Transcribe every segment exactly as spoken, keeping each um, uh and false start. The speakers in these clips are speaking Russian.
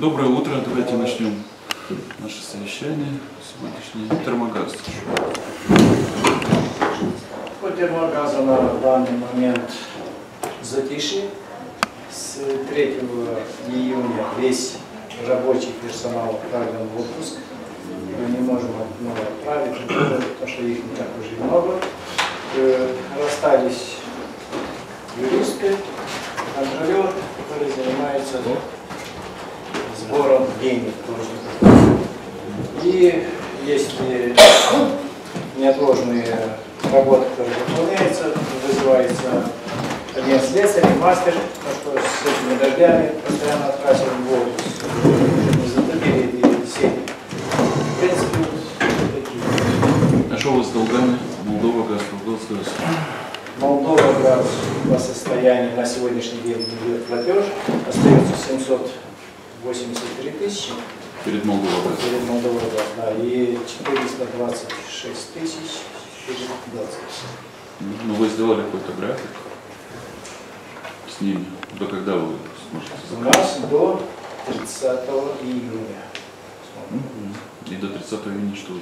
Доброе утро. Давайте начнем наше совещание сегодняшнее. Термогаз. По термогазу на данный момент затишье. С третьего июня весь рабочий персонал отправлен в отпуск. Мы не можем ну, отправить, потому что их не так уже много. Расстались юристы, контролер, который занимается сбором денег. И если неотложные работы, которые выполняются, вызывается один слесарь, мастер, потому что с этими дождями постоянно открасили воду, не затопили эти сети. В принципе, вот такие. А что у вас с долгами? Молдова, газ, Молдовская? Молдова газ по состоянию на сегодняшний день идет платеж, остается семьсот восемьдесят три тысячи. Перед Молдовой газ. Перед Молдовой газ, да, и четыреста двадцать шесть тысяч перед двадцать. Ну вы сделали какой-то график с ними? До когда вы сможете У закрыть? нас до тридцатого июня. Угу. И до тридцатого июня что вы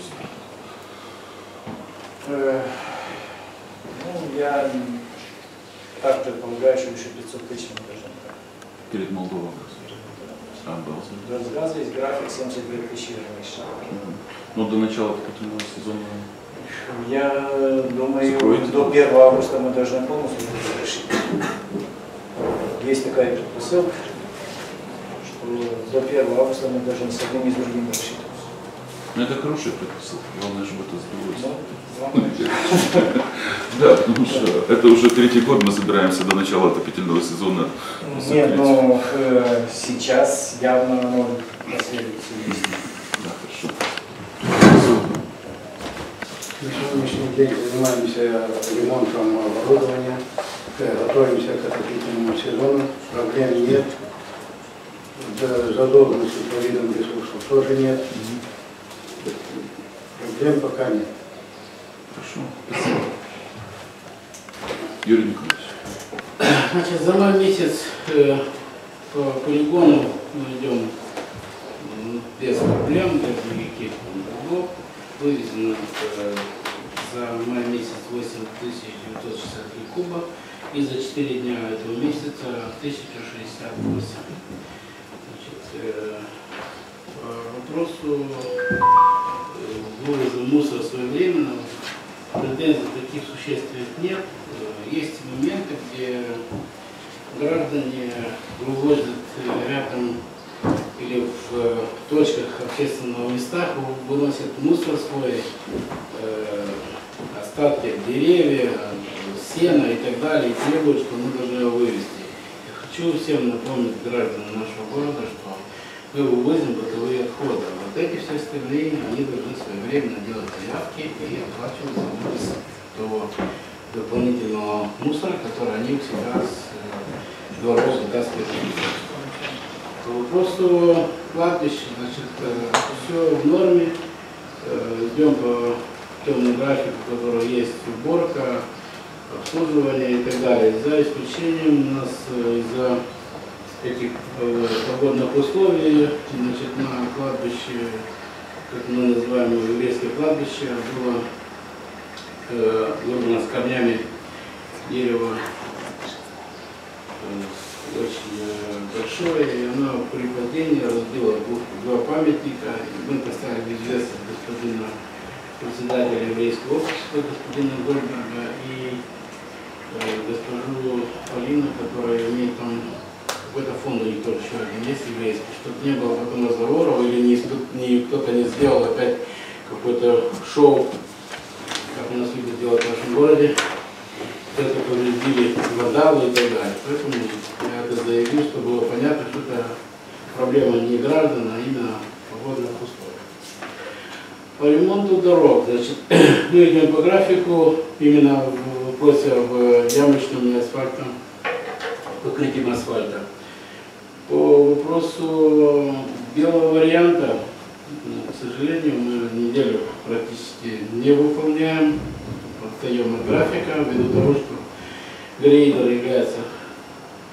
Э, ну, я так предполагаю, что еще пятьсот тысяч мы должны брать. перед Молдовой газ? Обалдеть. С газа есть график семьдесят две тысячи ежемесячно. Угу. Ну до начала потом сезона. Я думаю, Скроете до первого августа мы должны полностью завершить. Есть такая предпосылка, что до первого августа мы должны с одним и с другим рассчитываться. Ну это хорошая предпосылка, главное, чтобы это сбылось. Ну, да, потому что это уже третий год мы собираемся до начала отопительного сезона. Нет, ну э, сейчас явно оно последуется. Да, хорошо. На сегодняшний день занимаемся ремонтом оборудования, готовимся к отопительному сезону, проблем нет, задолженности по видам ресурсов тоже нет, проблем пока нет. Хорошо, спасибо. Юрий Николаевич. Значит, за май месяц э, по полигону мы идем э, без проблем, без никаких долгов. Вывезено э, за май месяц восемь тысяч девятьсот шестьдесят три куба и за четыре дня этого месяца тысяча шестьдесят восемь. Значит, э, по вопросу э, вывоза мусора своевременно претензий таких существенных нет. Есть моменты, где граждане вывозят рядом или в точках общественного местах, выносят мусор свой, э, остатки деревьев, сена и так далее, и требуют, что мы должны его вывести. Я хочу всем напомнить гражданам нашего города, что мы вывозим бытовые отходы. Вот эти все остальные, они должны своевременно делать заявки и оплачивать за вывоз того дополнительного мусора, который они у себя с дворов вытаскивают. По вопросу кладбища, значит, все в норме, идем по темному графику, в котором есть уборка, обслуживание и так далее. За исключением у нас из-за этих э, погодных условий, значит, на кладбище, как мы называем еврейское кладбище, было э, выбрано с корнями дерево э, очень э, большое, и оно при падении разбило два памятника. Мы поставили в известность господина председателя еврейского общества, господина Гольберга, и э, госпожу Полину, которая имеет там какой-то фонд у них тоже еще один есть еврейский, чтобы не было потом разговоров или не, не, кто-то не сделал опять какое-то шоу, как у нас любят делать в нашем городе, это повредили вандалы и так далее. Поэтому я это заявил, чтобы было понятно, что это проблема не граждан, а именно погодных условий. По ремонту дорог, значит, мы идем по графику именно в вопросе в ямочном и асфальтном покрытием асфальта. По вопросу белого варианта, к сожалению, мы неделю практически не выполняем, отстаем от графика, ввиду того, что грейдер является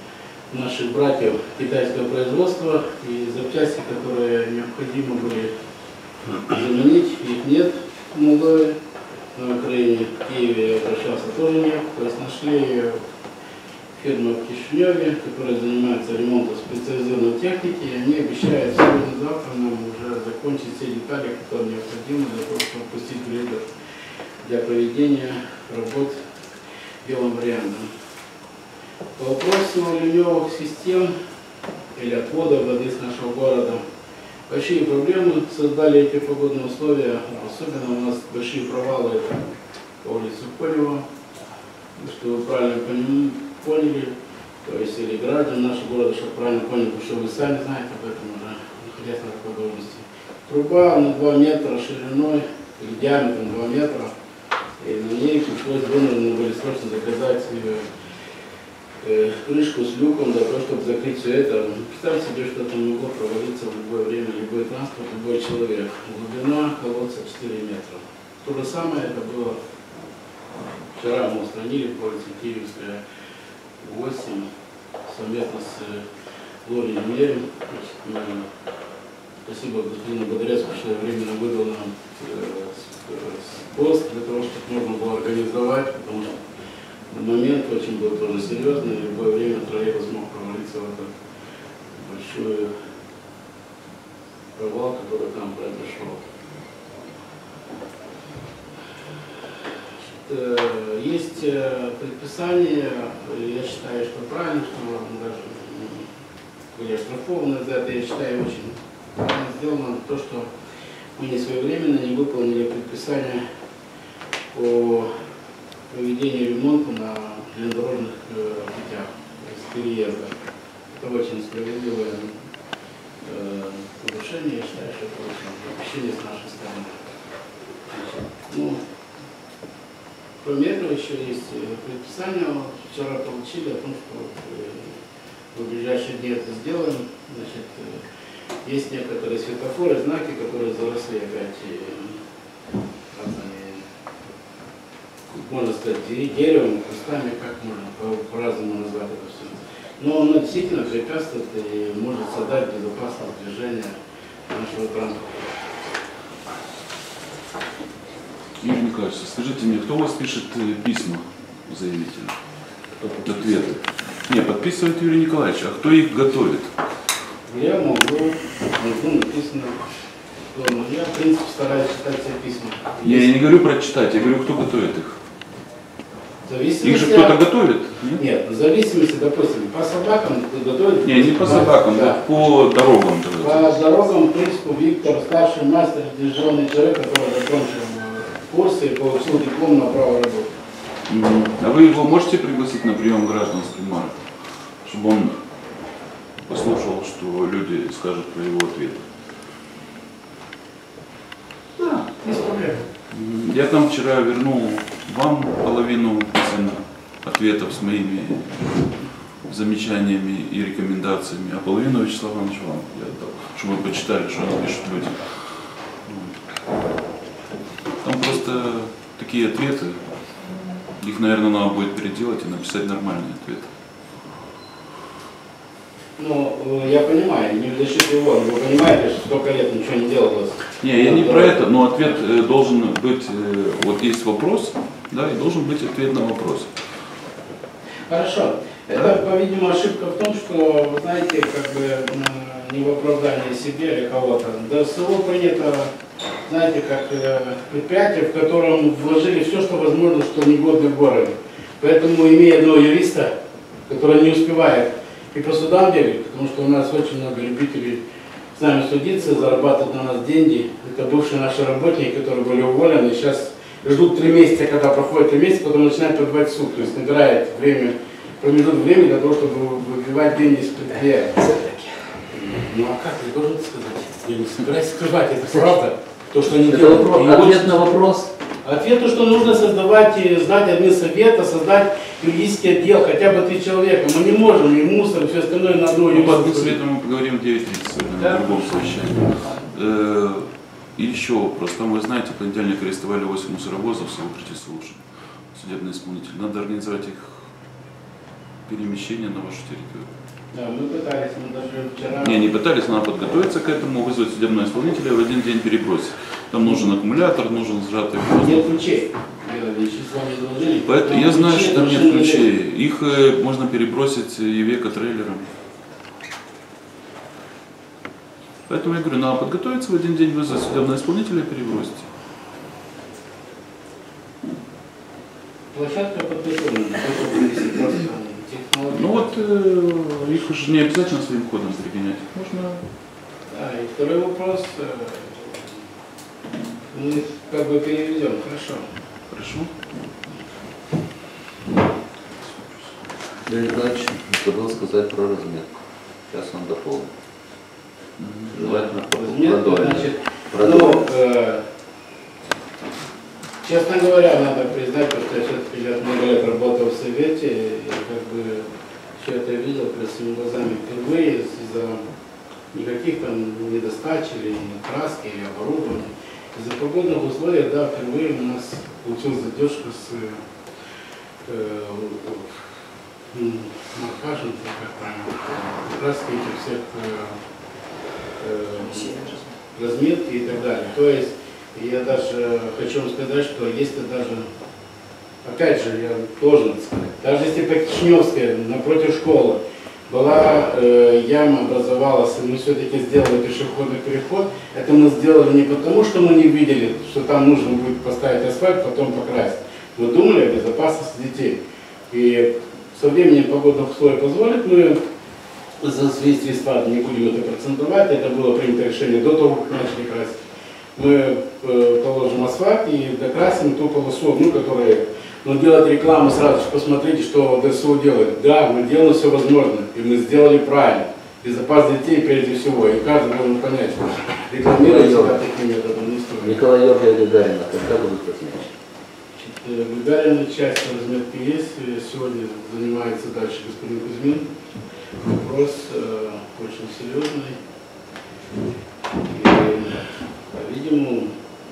наших братьев китайского производства, и запчасти, которые необходимы были заменить, их нет в Молдове, на Украине, в Киеве я обращался, тоже нет. То есть нашли фирму в Кишиневе, которая занимается ремонтом специализированной техники, и они обещают сегодня-завтра нам уже закончить все детали, которые необходимы для того, чтобы пустить грейдер для проведения работ белым вариантом. По вопросу ливневых систем или отвода воды с нашего города, большие проблемы создали эти погодные условия, особенно у нас большие провалы это по улице Конева, что вы правильно поняли, то есть или граждан нашего города, чтобы правильно поняли, потому что вы сами знаете об этом уже, находясь на такой должности. Труба на два метра шириной, или диаметром два метра, и на ней пришлось вынуждены были срочно заказать э, крышку с люком для того, чтобы закрыть все это. Представьте себе, что там могло провалиться в любое время, любой транспорт, любой человек. Глубина колодца четыре метра. То же самое это было вчера, мы устранили по улице Киевская восемь совместно с Лорией Мерем. Спасибо господину Бодрецку, что временно выдал нам пост для того, чтобы можно было организовать, потому что момент очень был тоже серьезный, и в любое время троллейбус мог провалиться в этот большой провал, который там произошел. Есть предписание, я считаю, что правильно, что даже были оштрафованы за это, я считаю, очень правильно сделано то, что мы не своевременно не выполнили предписание по проведению ремонта на железнодорожных э, путях, то есть переезда. Это очень справедливое э, нарушение, я считаю, что это очень допущение с нашей стороны. Ну, кроме этого еще есть предписание, вчера получили о том, что в ближайшие дни это сделаем. Значит, есть некоторые светофоры, знаки, которые заросли опять разными, можно сказать, деревом, кустами, как можно по-разному назвать это все. Но оно действительно препятствует и может создать безопасность движения нашего транспорта. Юрий Николаевич, скажите мне, кто у вас пишет письма заявителям? Ответы. Не, подписывает Юрий Николаевич, а кто их готовит? Я могу, могу написано, что я, в принципе, стараюсь читать все письма. Не, я не говорю прочитать, я говорю, кто готовит их. Их же кто-то от... готовит? Нет? Нет, в зависимости, допустим, по собакам готовят. Не, не по собакам, да. вот по дорогам. По дорогам, в принципе, Виктор, старший мастер, дежурный человек, который закончил курсы и получил диплом на право работы. Mm-hmm. А вы его можете пригласить на прием граждан с Примара, чтобы он послушал, что люди скажут про его ответ? Да, без проблем. Я там вчера вернул вам половину ответов с моими замечаниями и рекомендациями, а половину Вячеславу Ивановичу вам я отдал, чтобы вы почитали, что они пишут люди. Там просто такие ответы, их, наверное, надо будет переделать и написать нормальный ответ. Ну, я понимаю, не в защиту его, но вы понимаете, что столько лет ничего не делалось. Не, я не про это, но ответ должен быть, вот есть вопрос, да, и должен быть ответ на вопрос. Хорошо. Это, по-видимому, ошибка в том, что, вы знаете, как бы не в оправдании себе или кого-то. ДСО принято, знаете, как предприятие, в котором вложили все, что возможно, что негодно в городе. Поэтому, имея одного юриста, который не успевает и по судам бегать, потому что у нас очень много любителей с нами судиться, зарабатывать на нас деньги. Это бывшие наши работники, которые были уволены, сейчас ждут три месяца, когда проходит три месяца, потом начинают подавать в суд. То есть набирает время, промежуток времени для того, чтобы выбивать деньги из предприятия. Ну а как, я должен сказать? Я не собираюсь скрывать, это правда. То, что они делают. Вопрос, ответ на вопрос. Ответ, то, что нужно создавать и сдать админсовета, создать юридический отдел, хотя бы три человека. Мы не можем, и мусор, и все остальное на одного Ну, по юриста. админсовету мы поговорим в девять тридцать Да. на другом совещании. И еще вопрос. Там, вы знаете, в понедельник арестовали восемь мусоровозов в село Притислушин. Судебный исполнитель. Надо организовать их перемещение на вашу территорию. Да, мы пытались, мы даже вчера... Не, не пытались, надо подготовиться к этому, вызвать судебного исполнителя и в один день перебросить. Там нужен аккумулятор, нужен сжатый воздух. Нет ключей. Число не доложили. Поэтому я знаю, что там нет машины ключей. Их э, можно перебросить Ивеко трейлером. Поэтому я говорю, надо подготовиться в один день, вызвать судебного исполнителя и перебросить. Площадка подготовлена. Ну вот, э, их уже не обязательно своим ходом перегонять. Можно... Да, и второй вопрос. э, Мы их как бы переведем, хорошо. Хорошо. Леонид Ильич забыл сказать про разметку. Сейчас он дополнит. Желательно Разметка, продолжить. значит, Продолжить. ну, э, честно говоря, надо признать, что я все-таки я много лет работал в Совете, и как бы все это видел перед своими глазами впервые из-за никаких там недостач или краски, или оборудования. Из-за погодных условий, да, впервые у нас получилась задержка с э, маркажем, как правильно, краски этих всех э, э, разметки и так далее. То есть я даже хочу вам сказать, что если даже, опять же, я должен сказать, даже если по Кишиневской, напротив школы, была э, яма, образовалась, и мы все-таки сделали пешеходный переход, это мы сделали не потому, что мы не видели, что там нужно будет поставить асфальт, потом покрасить. Мы думали о безопасности детей. И со временем погодных условий позволит, мы за свои средства не будем это процентовать, это было принято решение до того, как начали красить. Мы э, положим асфальт и докрасим ту полосу, ну, которая... Но делать рекламу сразу же, посмотрите, что ДСУ делает. Да, мы делаем все возможное, и мы сделали правильно. Безопасность детей прежде всего, и каждый должен понять, что рекламировать себя таким методом не стоит. Николай Георгиевич Гагарина, когда будут размечены? Гагарина часть разметки есть, сегодня занимается дальше господин Кузьмин. Вопрос э, очень серьезный. И, видимо,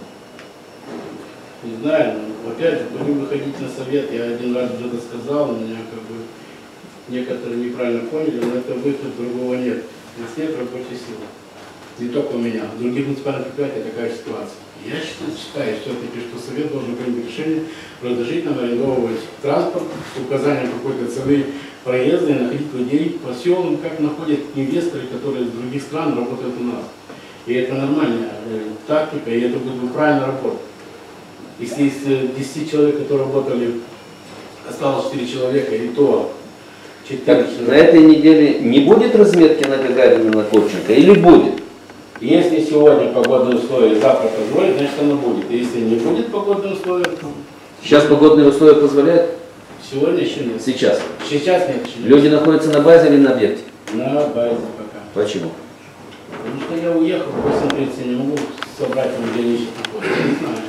не знаю, но опять же, будем выходить на совет. Я один раз уже это сказал, меня как бы некоторые неправильно поняли, но это выход, другого нет. У нас нет рабочей силы. Не только у меня, в других муниципальных предприятиях такая ситуация. Я считаю, считаю все-таки, что совет должен принять решение разрешить нам арендовывать транспорт с указанием какой-то цены проезда и находить людей по селам, как находят инвесторы, которые из других стран работают у нас. И это нормальная э, тактика, и это будет правильно работать. Если из десяти человек, которые работали, осталось четыре человека, и то четыре Так, человека. на этой неделе не будет разметки на Гагарина, на Ковченко или будет? Если сегодня погодные условия, завтра позволят, значит оно будет. Если не будет погодных условий, то Сейчас погодные условия позволяют? сегодня еще нет. Сейчас. Сейчас нет. Еще нет. Люди находятся на базе или на объекте? На базе пока. Почему? Потому что я уехал, в восемь тридцать я не могу собрать там, где они еще находятся. Не знаю.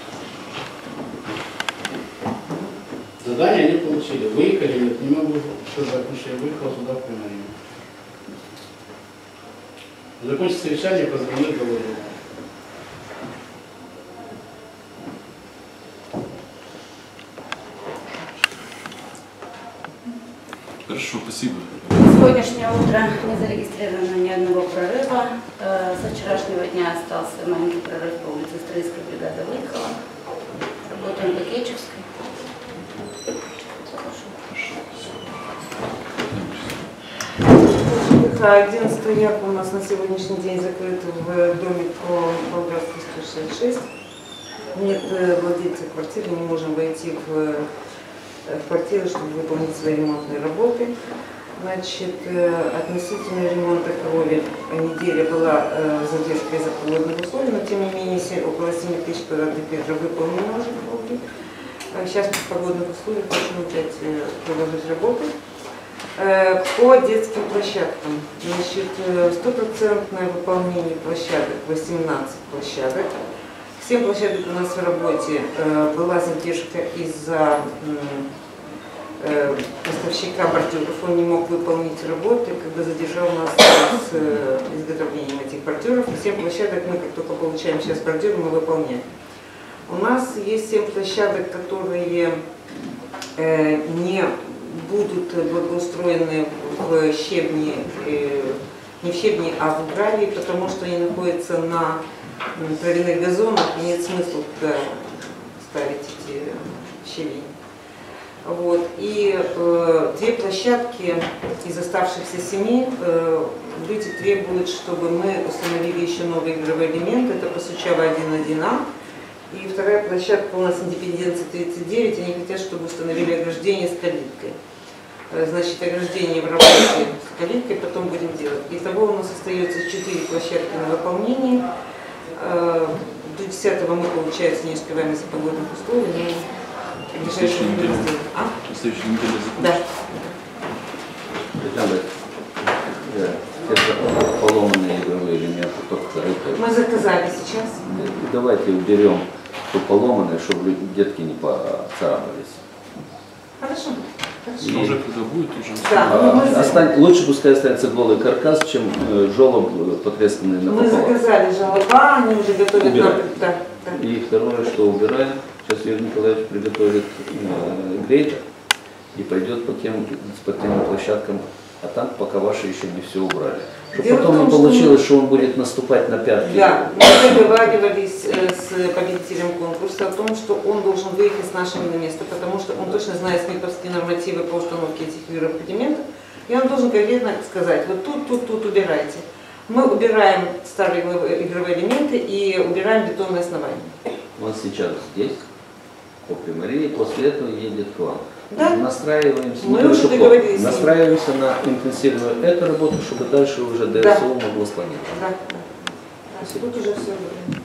Задание они получили. Выехали, нет, не могу сказать, потому что я выехал сюда в Приморье. Закончится совещание, позвонил, доложил. Хорошо, спасибо. Сегодняшнее утро не зарегистрировано ни одного прорыва. Э, Со вчерашнего дня остался маленький прорыв по улице Стройской, бригада выехала. Работаем по Кетчевской. одиннадцатого ярко у нас на сегодняшний день закрыт в доме по Болгарской сто шестьдесят шесть. Нет владельца квартиры, не можем войти в, в квартиру, чтобы выполнить свои ремонтные работы. Значит, относительно ремонта крови неделя была задержка из-за погодных условий, но тем не менее около семи тысяч квадратных метров выполнено уже кровли. Сейчас в погодных условиях можем опять продолжить работу. По детским площадкам, значит, стопроцентное выполнение площадок, восемнадцать площадок. семь площадок у нас в работе, была задержка из-за поставщика бордюров, он не мог выполнить работы, когда задержал нас с изготовлением этих бордюров. семь площадок мы, как только получаем сейчас бордюры, мы выполняем. У нас есть семь площадок, которые не будут благоустроены в щебне, э, не в щебне, а в гравии, потому что они находятся на м, травяных газонах, и нет смысла туда ставить эти щели. Вот. И э, две площадки из оставшихся семи э, люди требуют, чтобы мы установили еще новый игровой элемент, это Пасучава один один А. И вторая площадка у нас Индепенденция тридцать девять, они хотят, чтобы установили ограждение с калиткой. Э, Значит, ограждение в работе с калиткой потом будем делать. Итого у нас остается четыре площадки на выполнение. Э, До десятого мы, получается, не успеваем из-за погодных условий, но в ближайшее время сделаем. А? На следующей неделе Да. Александр, да, это поломанные игровые элементы, только рыбка. Мы заказали сейчас. Давайте уберем то поломанное, чтобы детки не поцарапались. Хорошо. Хорошо. И- Уже когда будет, уже. Да. А, мы за- остань- лучше пускай останется голый каркас, чем э, жолоб э, потресканный Мы напополам. заказали жалоба, они уже готовят нам. Убираем. Да, да. И второе, что убираем, сейчас Юрий Николаевич приготовит э, грейтер и пойдет по тем спортивным площадкам, а там пока ваши еще не все убрали. Чтобы Дело потом в том, не что получилось, что он будет наступать на пятки. Да, мы договаривались э, с победителем конкурса о том, что он должен выехать с нашими на место, потому что он точно знает СМИПовские нормативы по установке этих игровых элементов, и он должен конкретно сказать, вот тут, тут, тут убирайте. Мы убираем старые игровые элементы и убираем бетонное основание. Он сейчас здесь, по Примарии, после этого едет к вам. Да. Настраиваемся, Мы не уже только договорились с ним. настраиваемся на интенсивную эту работу, чтобы дальше уже ДСО Да. могло склониться. Да, да. Да, тут уже все было.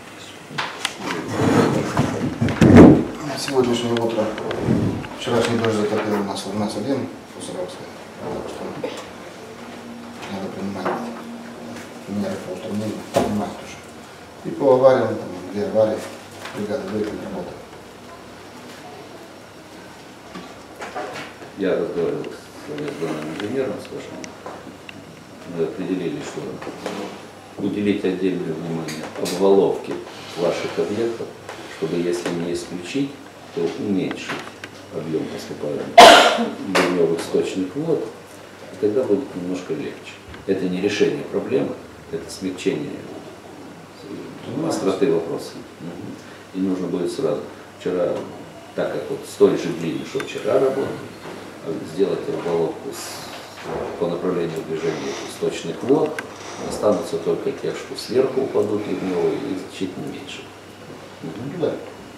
Сегодняшнее утро, вчерашний дождь затопил у нас в нас один, Фусаровская, потому что надо принимать меры по устранению, принимать тоже. И по авариям, там, две аварии, бригада выехали, работа. Я разговаривал с главным инженером, с вашим. Мы определили, что уделить отдельное внимание обваловке ваших объектов, чтобы, если не исключить, то уменьшить объем поступаемых ливневых сточных вод, и тогда будет немножко легче. Это не решение проблемы, это смягчение остроты вопроса. И нужно будет сразу. Вчера, так как вот столь же длинный, что вчера работал, сделать обваловку с, по направлению движения сточных вод, останутся только те, что сверху упадут ливневые, и значительно меньше. Да.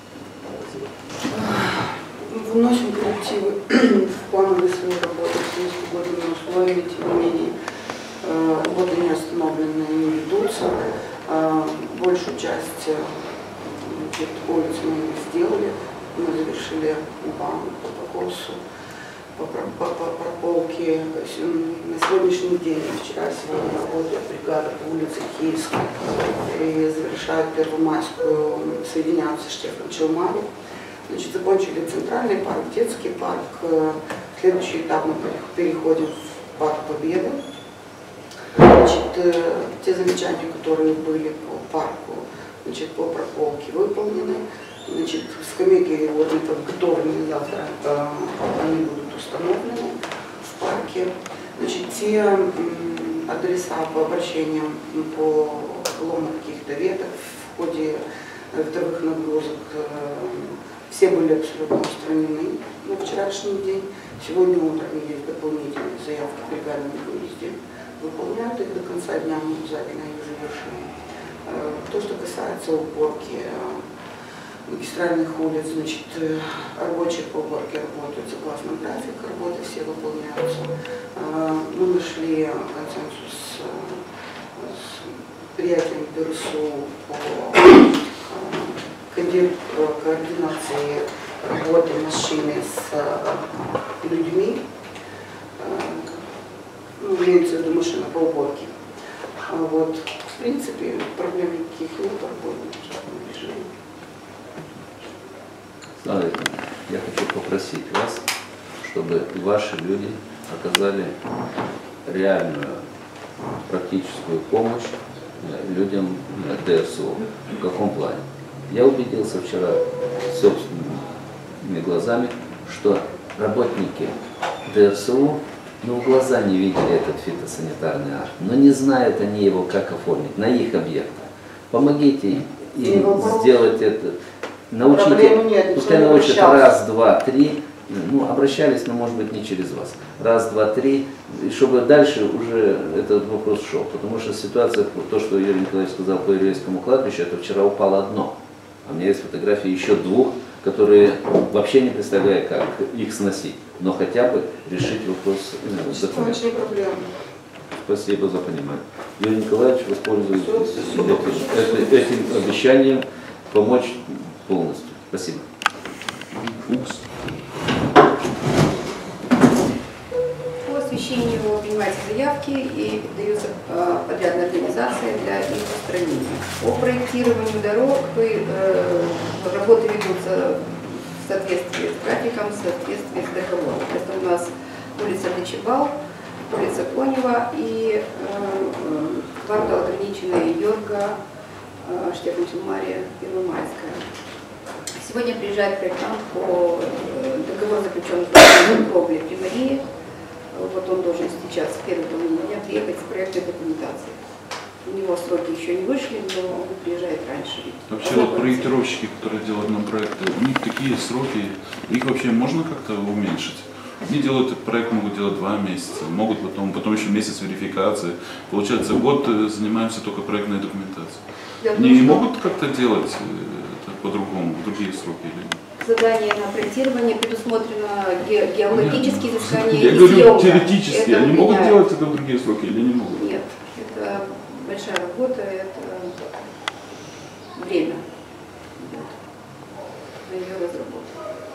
Вносим коррективы в плановые свои работы в связи с погодными условиями, тем не менее, э, работы не остановлены, не ведутся. Э, Большую часть э, значит, улиц мы сделали, мы завершили по, по покосу, по, по, по прополке. На сегодняшний день, вчера, сегодня работает бригада по улице Киевской и завершают Первомайскую, соединяются с Штефан Челмару. Значит, закончили центральный парк, детский парк. Следующий этап мы переходим в парк Победы. Значит, те замечания, которые были по парку, значит, по прополке выполнены. Значит, скамейки орнитов готовы завтра, они будут установлены в парке. Значит, те адреса по обращениям по лому каких-то веток в ходе вторых нагрузок все были абсолютно устранены на вчерашний день. Сегодня утром есть дополнительные заявки в бригадном выезде. Выполняют их до конца дня, мы обязательно их завершим. То, что касается уборки магистральных улиц, значит, рабочие по уборке работают согласно графику, работы все выполняются. Мы нашли консенсус с приятелем ДРСУ по координации работы машины с людьми, ну, имеется в виду машина по уборке. Вот. В принципе, проблем никаких нет, работаем в штатном режиме. Смотрите, я хочу попросить вас, чтобы ваши люди оказали реальную практическую помощь людям ДСО. В каком плане? Я убедился вчера собственными глазами, что работники ДСУ но в глаза не видели этот фитосанитарный акт, но не знают они его, как оформить на их объектах. Помогите им сделать это. Научите, пускай научат раз, два, три, ну, обращались, но может быть не через вас. Раз, два, три, и чтобы дальше уже этот вопрос шел. Потому что ситуация, то, что Юрий Николаевич сказал по Ильинскому кладбищу, это вчера упало дно. А у меня есть фотографии еще двух, которые вообще не представляю, как их сносить. Но хотя бы решить вопрос ну, документов. Спасибо за понимание. Юрий Николаевич воспользуется этим, этим обещанием помочь полностью. Спасибо. По освещению принимаются заявки и даются подрядные организации для их устранения. По проектированию дорог э, работы ведутся в соответствии с графиком, в соответствии с договором. Это у нас улица Дочебал, улица Конева и э, квартал ограниченный Йорга, э, Штефан-Мария, Первомайская. Сегодня приезжает проектант по э, договору, заключенному с Кровлей при Марии. Вот он должен сейчас в первый день приехать с проектной документацией. У него сроки еще не вышли, но он приезжает раньше. Вообще вот проектировщики, которые делают нам проекты, у них такие сроки, их вообще можно как-то уменьшить? Они делают этот проект, могут делать два месяца, могут потом, потом еще месяц верификации. Получается, год занимаемся только проектной документацией. Они не могут как-то делать это по-другому, в другие сроки или нет? Задание на проектирование предусмотрено ге геологические изыскания Я и говорю съемка. теоретически, Это они могут меняет. делать это в другие сроки или не могут? Нет, это большая работа, это время на ее разработку.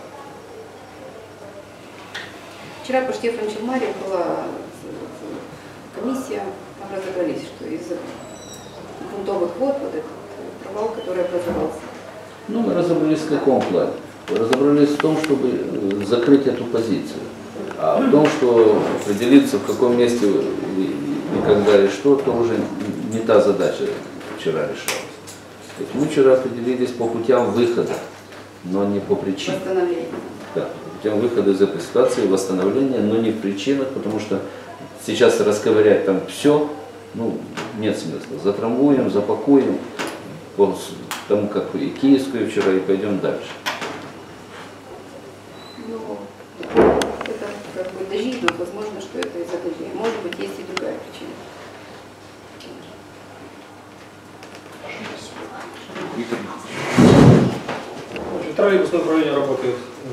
Вчера по Штефан-Марии была комиссия, там разобрались, что из-за грунтовых вод вот этот провал, который образовался. Ну, мы разобрались в каком плане? Разобрались в том, чтобы закрыть эту позицию. А в том, что определиться, в каком месте и, и когда и что, то уже не та задача вчера решалась. То есть мы вчера определились по путям выхода, но не по причинам. Восстановление. Да, по путям выхода из этой ситуации, восстановления, но не в причинах, потому что сейчас расковырять там все, ну, нет смысла. Затрамбуем, запакуем, по тому, как и Киевскую вчера, и пойдем дальше. Ну, это как бы дожди идут, возможно, что это из-за дождей. Может быть, есть и другая причина. Троллейбусное управление работает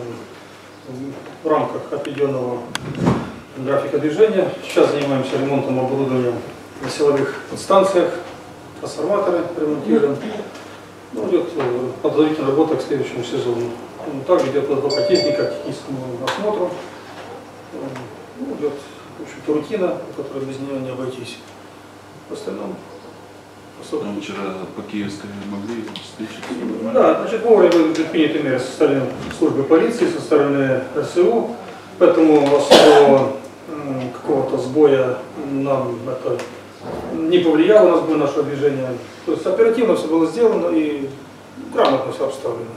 в рамках отведенного графика движения. Сейчас занимаемся ремонтом оборудования на силовых подстанциях, трансформаторы ремонтируем. Ну, идет подготовительная работа к следующему сезону. Ну, также идет подготовка техника к техническому осмотру. Ну, идет, в общем-то, рутина, которой без нее не обойтись. В остальном Там вчера по Киевской могли встретиться? Да, значит, вовремя были предприняты меры со стороны службы полиции, со стороны РСУ, поэтому особого какого-то сбоя нам это не повлияло на сбой нашего движения. То есть оперативно все было сделано и грамотно все обставлено.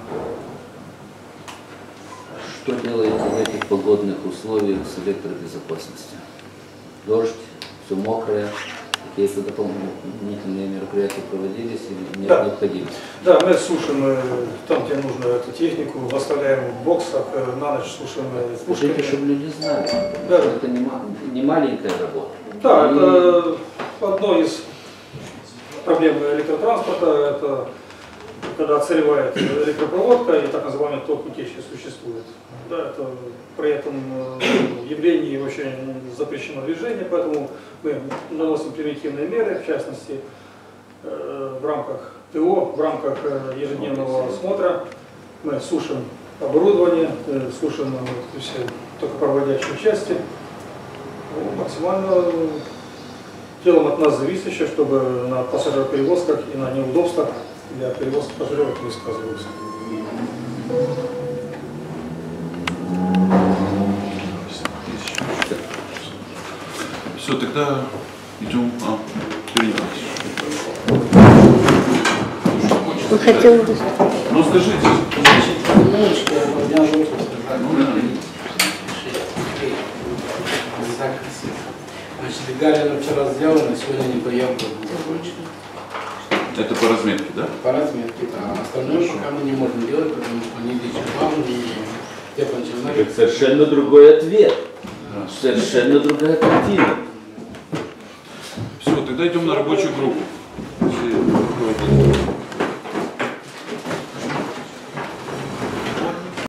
Что делаете в этих погодных условиях с электробезопасностью? Дождь, все мокрое. Какие-то дополнительные мероприятия проводились или нет Да. необходимости? Да, мы сушим там, где нужно эту технику, оставляем в боксах, на ночь сушим пушками. Скажите, чтобы люди знали, Да. что это не, ма- не маленькая работа. Да, И это одно из проблем электротранспорта, это когда отсыревает электропроводка и так называемый ток утечки существует. Да, это при этом явлении вообще запрещено движение, поэтому мы наносим превентивные меры, в частности, в рамках ТО, в рамках ежедневного осмотра мы сушим оборудование, сушим все токопроводящие части. Ну, максимально делом от нас зависящее, чтобы на пассажироперевозках и на неудобствах для перевозки пассажиров не сказывалось. Все, тогда идем. А, Юрий Николаевич. Вы хотели бы... Ну скажите. Минуточку, я поднял руку. Ну, да. Так, Значит, Гагарина вчера сделана, сегодня не появка будет закончена. Это по разметке, да? По разметке, да. А остальное пока мы не можем делать, потому что ни Дичибам, ни Степан Это совершенно другой ответ. Совершенно другая картина. Все, тогда идем на рабочую группу.